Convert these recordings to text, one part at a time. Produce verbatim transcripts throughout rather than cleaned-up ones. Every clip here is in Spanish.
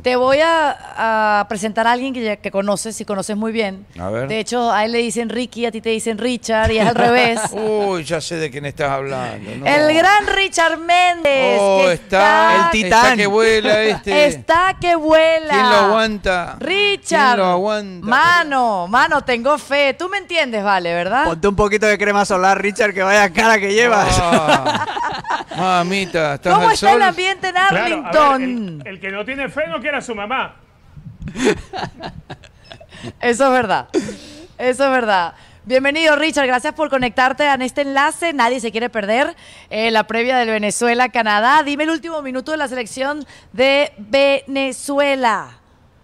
Te voy a, a presentar a alguien que, ya- que conoces y conoces muy bien. A ver. De hecho, a él le dicen Ricky, a ti te dicen Richard y es al revés. Uy, ya sé de quién estás hablando. No. El gran Richard Méndez. Oh, que está, El titán. está que vuela este. Está que vuela. ¿Quién lo aguanta? Richard. ¿Quién lo aguanta? Mano, mano, tengo fe. Tú me entiendes, vale, ¿verdad? Ponte un poquito de crema solar, Richard, que vaya cara que llevas. Ah, mamita, ¿estás ¿Cómo al está el sol? ambiente en Claro, a Arlington? ver, el, el que no tiene fe no quiere a su mamá. Eso es verdad. Eso es verdad. Bienvenido, Richard. Gracias por conectarte en este enlace. Nadie se quiere perder eh, la previa del Venezuela-Canadá. Dime el último minuto de la selección de Venezuela.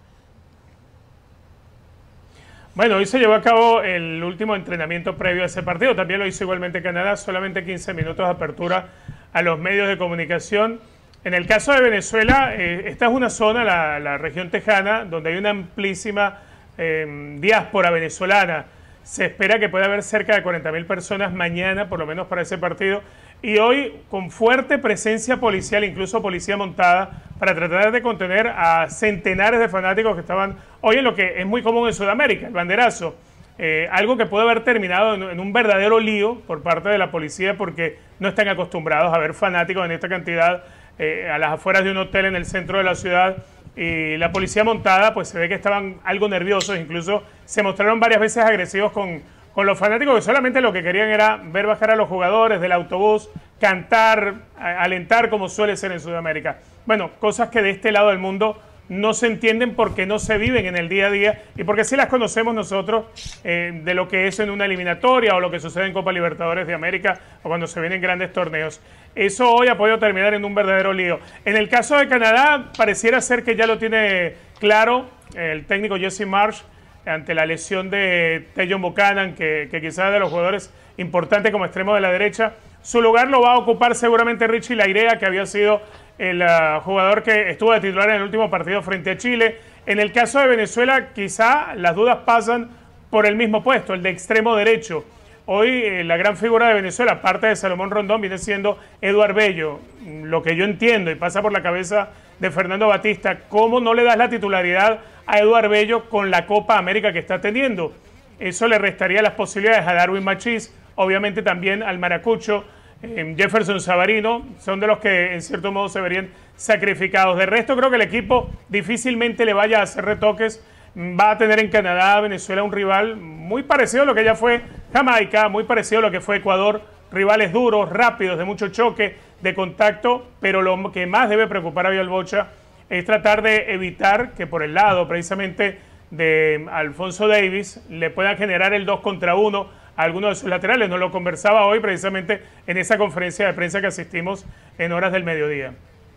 Bueno, hoy se llevó a cabo el último entrenamiento previo a ese partido. También lo hizo igualmente Canadá. Solamente quince minutos de apertura a los medios de comunicación. En el caso de Venezuela, eh, esta es una zona, la, la región tejana, donde hay una amplísima eh, diáspora venezolana. Se espera que pueda haber cerca de cuarenta mil personas mañana, por lo menos para ese partido. Y hoy, con fuerte presencia policial, incluso policía montada, para tratar de contener a centenares de fanáticos que estaban hoy en lo que es muy común en Sudamérica, el banderazo. Eh, algo que puede haber terminado en, en un verdadero lío por parte de la policía porque no están acostumbrados a ver fanáticos en esta cantidad eh, a las afueras de un hotel en el centro de la ciudad. Y la policía montada, pues se ve que estaban algo nerviosos, incluso se mostraron varias veces agresivos con, con los fanáticos que solamente lo que querían era ver bajar a los jugadores del autobús, cantar, a- alentar como suele ser en Sudamérica. Bueno, cosas que de este lado del mundo no se entienden porque no se viven en el día a día y porque sí las conocemos nosotros eh, de lo que es en una eliminatoria o lo que sucede en Copa Libertadores de América o cuando se vienen grandes torneos. Eso hoy ha podido terminar en un verdadero lío. En el caso de Canadá, pareciera ser que ya lo tiene claro el técnico Jesse Marsh ante la lesión de Tajon Buchanan, que, que quizás es de los jugadores importantes como extremo de la derecha. Su lugar lo va a ocupar seguramente Richie Lairea, que había sido el uh, jugador que estuvo de titular en el último partido frente a Chile. En el caso de Venezuela, quizá las dudas pasan por el mismo puesto, el de extremo derecho. Hoy eh, la gran figura de Venezuela, aparte de Salomón Rondón, viene siendo Eduard Bello. Lo que yo entiendo y pasa por la cabeza de Fernando Batista, ¿cómo no le das la titularidad a Eduard Bello con la Copa América que está teniendo? Eso le restaría las posibilidades a Darwin Machís, obviamente también al Maracucho, eh, Jefferson Savarino, son de los que en cierto modo se verían sacrificados. De resto creo que el equipo difícilmente le vaya a hacer retoques. Va a tener en Canadá, Venezuela, un rival muy parecido a lo que ya fue Jamaica, muy parecido a lo que fue Ecuador, rivales duros, rápidos, de mucho choque, de contacto, pero lo que más debe preocupar a Vial Bocha es tratar de evitar que por el lado precisamente de Alfonso Davis le puedan generar el dos contra uno a alguno de sus laterales. Nos lo conversaba hoy precisamente en esa conferencia de prensa que asistimos en horas del mediodía.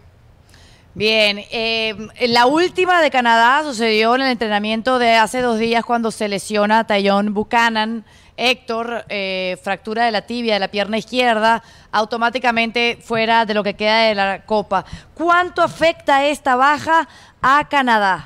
Bien, eh, la última de Canadá sucedió en el entrenamiento de hace dos días cuando se lesiona Tajon Buchanan. Héctor, eh, fractura de la tibia de la pierna izquierda, automáticamente fuera de lo que queda de la Copa. ¿Cuánto afecta esta baja a Canadá?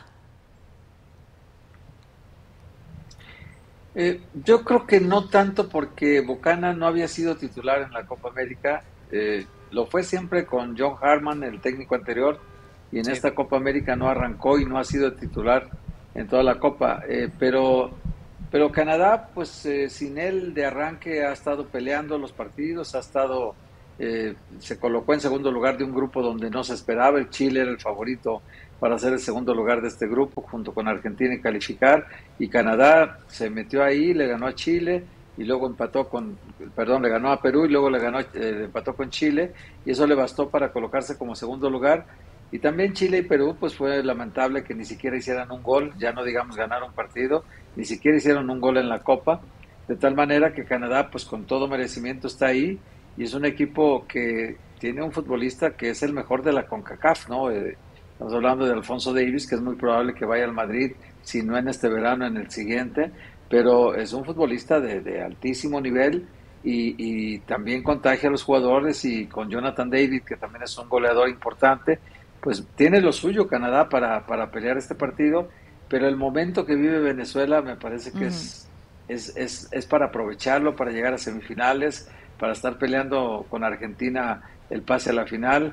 Eh, yo creo que no tanto porque Buchanan no había sido titular en la Copa América. Eh, lo fue siempre con John Hartman, el técnico anterior, y en Sí. esta Copa América no arrancó y no ha sido titular en toda la Copa. Eh, pero, pero Canadá, pues eh, sin él de arranque ha estado peleando los partidos, ha estado, eh, se colocó en segundo lugar de un grupo donde no se esperaba. El Chile era el favorito para ser el segundo lugar de este grupo, junto con Argentina y calificar, y Canadá se metió ahí, le ganó a Chile, y luego empató con, perdón, le ganó a Perú, y luego le ganó, eh, empató con Chile, y eso le bastó para colocarse como segundo lugar. Y también Chile y Perú, pues fue lamentable que ni siquiera hicieran un gol, ya no digamos ganar un partido, ni siquiera hicieron un gol en la Copa, de tal manera que Canadá, pues con todo merecimiento está ahí, y es un equipo que tiene un futbolista que es el mejor de la CONCACAF, ¿no? Eh, Estamos hablando de Alfonso Davis, que es muy probable que vaya al Madrid, si no en este verano, en el siguiente, pero es un futbolista de, de altísimo nivel y, y también contagia a los jugadores, y con Jonathan David, que también es un goleador importante, pues tiene lo suyo Canadá para, para pelear este partido, pero el momento que vive Venezuela me parece que uh-huh. es, es, es, es para aprovecharlo, para llegar a semifinales, para estar peleando con Argentina el pase a la final.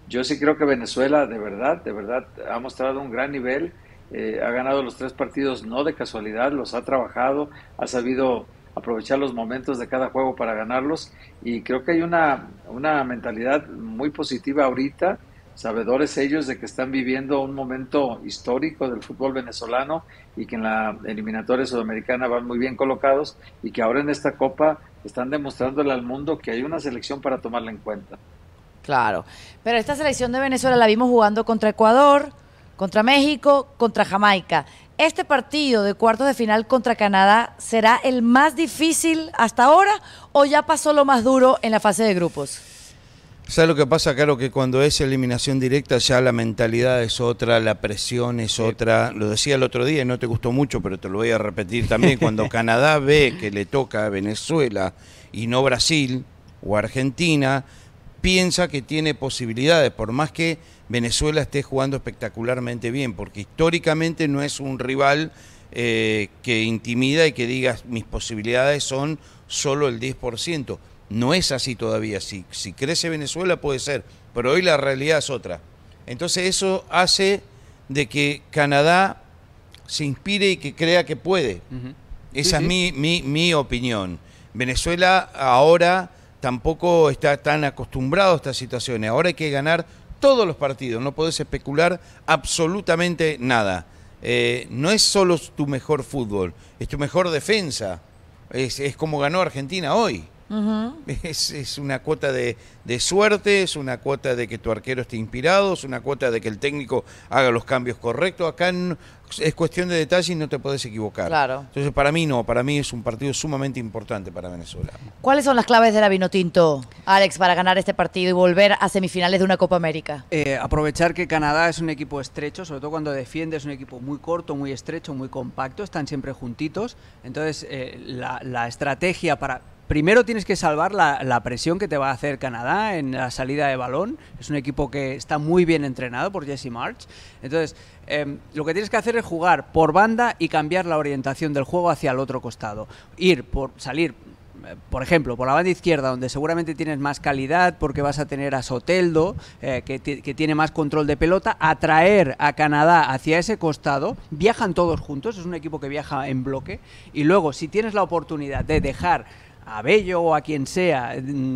Yo sí creo que Venezuela, de verdad, de verdad, ha mostrado un gran nivel, eh, ha ganado los tres partidos no de casualidad, los ha trabajado, ha sabido aprovechar los momentos de cada juego para ganarlos, y creo que hay una, una mentalidad muy positiva ahorita, sabedores ellos de que están viviendo un momento histórico del fútbol venezolano y que en la eliminatoria sudamericana van muy bien colocados y que ahora en esta Copa están demostrándole al mundo que hay una selección para tomarla en cuenta. Claro, pero esta selección de Venezuela la vimos jugando contra Ecuador, contra México, contra Jamaica. ¿Este partido de cuartos de final contra Canadá será el más difícil hasta ahora o ya pasó lo más duro en la fase de grupos? ¿Sabes lo que pasa, Caro? Que cuando es eliminación directa ya la mentalidad es otra, la presión es otra. Lo decía el otro día y no te gustó mucho, pero te lo voy a repetir también. Cuando Canadá ve que le toca a Venezuela y no Brasil o Argentina, piensa que tiene posibilidades, por más que Venezuela esté jugando espectacularmente bien, porque históricamente no es un rival eh, que intimida y que digas mis posibilidades son solo el diez por ciento. No es así todavía. Si, si crece Venezuela puede ser, pero hoy la realidad es otra. Entonces eso hace de que Canadá se inspire y que crea que puede. Uh-huh. Esa sí, es sí. Mi, mi, mi opinión. Venezuela ahora tampoco está tan acostumbrado a estas situaciones. Ahora hay que ganar todos los partidos, no podés especular absolutamente nada. Eh, no es solo tu mejor fútbol, es tu mejor defensa. Es, es como ganó Argentina hoy. Uh-huh. Es, es una cuota de, de suerte, es una cuota de que tu arquero esté inspirado, es una cuota de que el técnico haga los cambios correctos. Acá no, es cuestión de detalle y no te podés equivocar. Claro. Entonces para mí no, para mí es un partido sumamente importante para Venezuela. ¿Cuáles son las claves de la Vinotinto, Alex, para ganar este partido y volver a semifinales de una Copa América? Eh, aprovechar que Canadá es un equipo estrecho, sobre todo cuando defiende, es un equipo muy corto, muy estrecho, muy compacto, están siempre juntitos. Entonces eh, la, la estrategia para... Primero tienes que salvar la, la presión que te va a hacer Canadá en la salida de balón. Es un equipo que está muy bien entrenado por Jesse Marsch. Entonces, eh, lo que tienes que hacer es jugar por banda y cambiar la orientación del juego hacia el otro costado. Ir por salir, eh, por ejemplo, por la banda izquierda, donde seguramente tienes más calidad porque vas a tener a Soteldo, eh, que, que tiene más control de pelota, atraer a Canadá hacia ese costado. Viajan todos juntos, es un equipo que viaja en bloque. Y luego, si tienes la oportunidad de dejar a Bello o a quien sea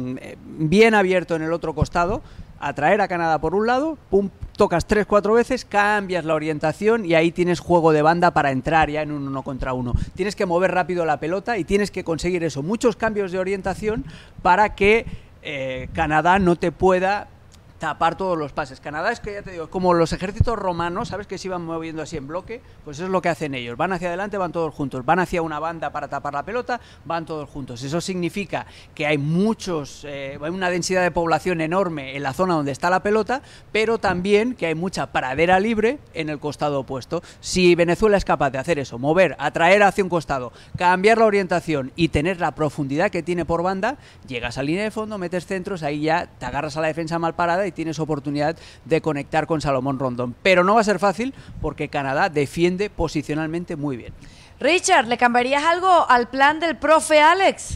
bien abierto en el otro costado, atraer a Canadá por un lado, pum, tocas tres, cuatro veces, cambias la orientación y ahí tienes juego de banda para entrar ya en un uno contra uno. Tienes que mover rápido la pelota y tienes que conseguir eso, muchos cambios de orientación para que eh, Canadá no te pueda tapar todos los pases. Canadá es que ya te digo, como los ejércitos romanos, ¿sabes? Que se iban moviendo así en bloque, pues eso es lo que hacen ellos. Van hacia adelante, van todos juntos. Van hacia una banda para tapar la pelota, van todos juntos. Eso significa que hay muchos, eh, hay una densidad de población enorme en la zona donde está la pelota, pero también que hay mucha pradera libre en el costado opuesto. Si Venezuela es capaz de hacer eso, mover, atraer hacia un costado, cambiar la orientación y tener la profundidad que tiene por banda, llegas a línea de fondo, metes centros, ahí ya te agarras a la defensa mal parada y tienes oportunidad de conectar con Salomón Rondón. Pero no va a ser fácil porque Canadá defiende posicionalmente muy bien. Richard, ¿le cambiarías algo al plan del profe Alex?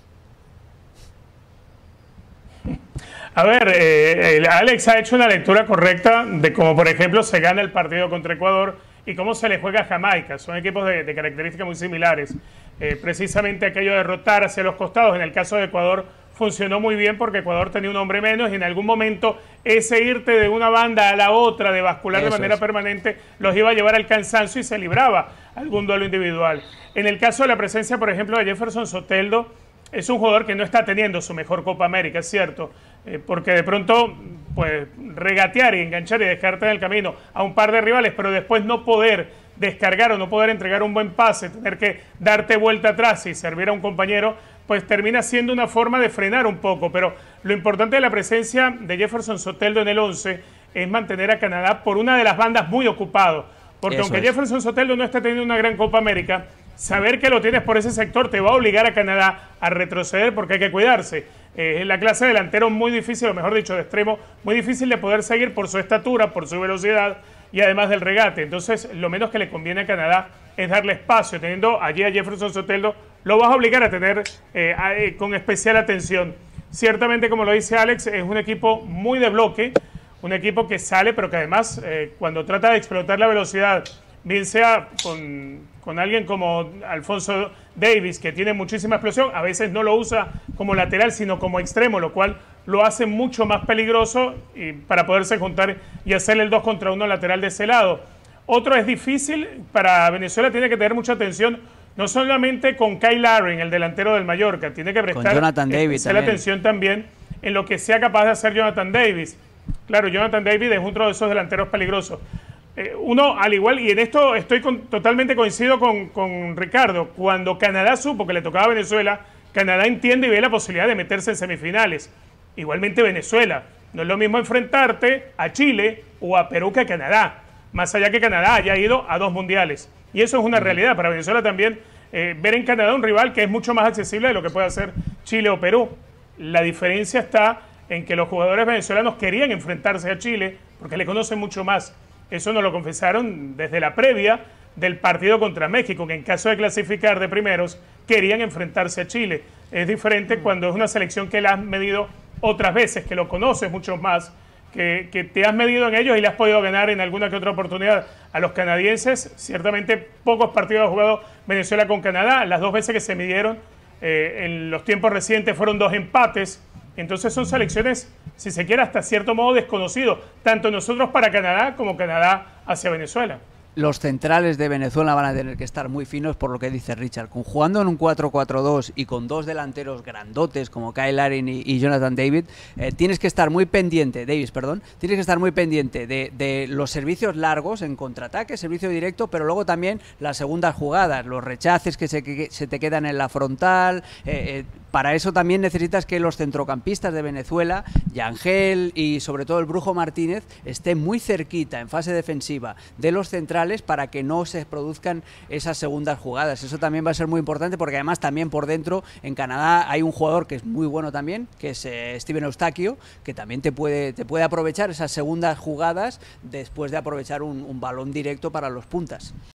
A ver, eh, Alex ha hecho una lectura correcta de cómo, por ejemplo, se gana el partido contra Ecuador y cómo se le juega a Jamaica. Son equipos de, de características muy similares. Eh, precisamente aquello de rotar hacia los costados, en el caso de Ecuador, funcionó muy bien porque Ecuador tenía un hombre menos y en algún momento ese irte de una banda a la otra, de bascular Eso de manera es. permanente, los iba a llevar al cansancio y se libraba algún duelo individual. En el caso de la presencia, por ejemplo, de Jefferson Soteldo, es un jugador que no está teniendo su mejor Copa América, es cierto, eh, porque de pronto pues regatear y enganchar y dejarte en el camino a un par de rivales, pero después no poder descargar o no poder entregar un buen pase, tener que darte vuelta atrás y servir a un compañero, pues termina siendo una forma de frenar un poco. Pero lo importante de la presencia de Jefferson Soteldo en el once es mantener a Canadá por una de las bandas muy ocupado, porque Eso aunque es. Jefferson Soteldo no esté teniendo una gran Copa América, saber que lo tienes por ese sector te va a obligar a Canadá a retroceder porque hay que cuidarse. Eh, es la clase de delantero muy difícil, o mejor dicho, de extremo, muy difícil de poder seguir por su estatura, por su velocidad y además del regate. Entonces, lo menos que le conviene a Canadá es darle espacio. Teniendo allí a Jefferson Soteldo, lo vas a obligar a tener eh, a, eh, con especial atención. Ciertamente, como lo dice Alex, es un equipo muy de bloque, un equipo que sale, pero que además eh, cuando trata de explotar la velocidad, bien sea con, con alguien como Alphonso Davies, que tiene muchísima explosión, a veces no lo usa como lateral, sino como extremo, lo cual lo hace mucho más peligroso y para poderse juntar y hacerle el dos contra uno lateral de ese lado. Otro es difícil, para Venezuela tiene que tener mucha atención, no solamente con Kyle Larin, el delantero del Mallorca, tiene que prestar Jonathan David especial también. atención también en lo que sea capaz de hacer Jonathan Davis. Claro, Jonathan David es uno de esos delanteros peligrosos. Eh, uno, al igual, y en esto estoy con, totalmente coincido con, con Ricardo, cuando Canadá supo que le tocaba a Venezuela, Canadá entiende y ve la posibilidad de meterse en semifinales. Igualmente Venezuela. No es lo mismo enfrentarte a Chile o a Perú que a Canadá, más allá que Canadá haya ido a dos mundiales. Y eso es una realidad. Para Venezuela también, eh, ver en Canadá un rival que es mucho más accesible de lo que puede hacer Chile o Perú. La diferencia está en que los jugadores venezolanos querían enfrentarse a Chile porque le conocen mucho más. Eso nos lo confesaron desde la previa del partido contra México, que en caso de clasificar de primeros, querían enfrentarse a Chile. Es diferente cuando es una selección que la has medido otras veces, que lo conoces mucho más, que, que te has medido en ellos y le has podido ganar en alguna que otra oportunidad. A los canadienses, ciertamente pocos partidos ha jugado Venezuela con Canadá. Las dos veces que se midieron eh, en los tiempos recientes fueron dos empates. Entonces son selecciones, si se quiere, hasta cierto modo desconocidos, tanto nosotros para Canadá como Canadá hacia Venezuela. Los centrales de Venezuela van a tener que estar muy finos por lo que dice Richard. Con, jugando en un cuatro cuatro dos y con dos delanteros grandotes como Kyle Larin y, y Jonathan David, eh, tienes que estar muy pendiente, Davis, perdón, tienes que estar muy pendiente de, de los servicios largos en contraataque, servicio directo, pero luego también las segundas jugadas, los rechaces que se, que se te quedan en la frontal. Eh, eh, para eso también necesitas que los centrocampistas de Venezuela, Yangel y sobre todo el Brujo Martínez, estén muy cerquita en fase defensiva de los centrales para que no se produzcan esas segundas jugadas. Eso también va a ser muy importante porque además también por dentro en Canadá hay un jugador que es muy bueno también, que es eh, Steven Eustaquio, que también te puede, te puede aprovechar esas segundas jugadas después de aprovechar un, un balón directo para los puntas.